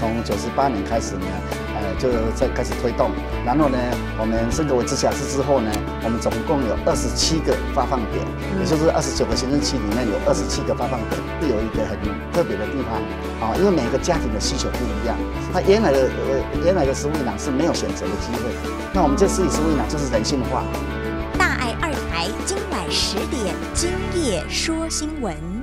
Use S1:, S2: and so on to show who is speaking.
S1: 从98年开始呢，就在开始推动。然后呢，我们升格为直辖市之后呢，我们总共有27个发放点，也就是29个行政区里面有27个发放点。是有一个很特别的地方啊，因为每个家庭的需求不一样，他原来的食物银行是没有选择的机会，那我们这食物银行就是人性化。
S2: 大爱2台今晚10点，今夜说新闻。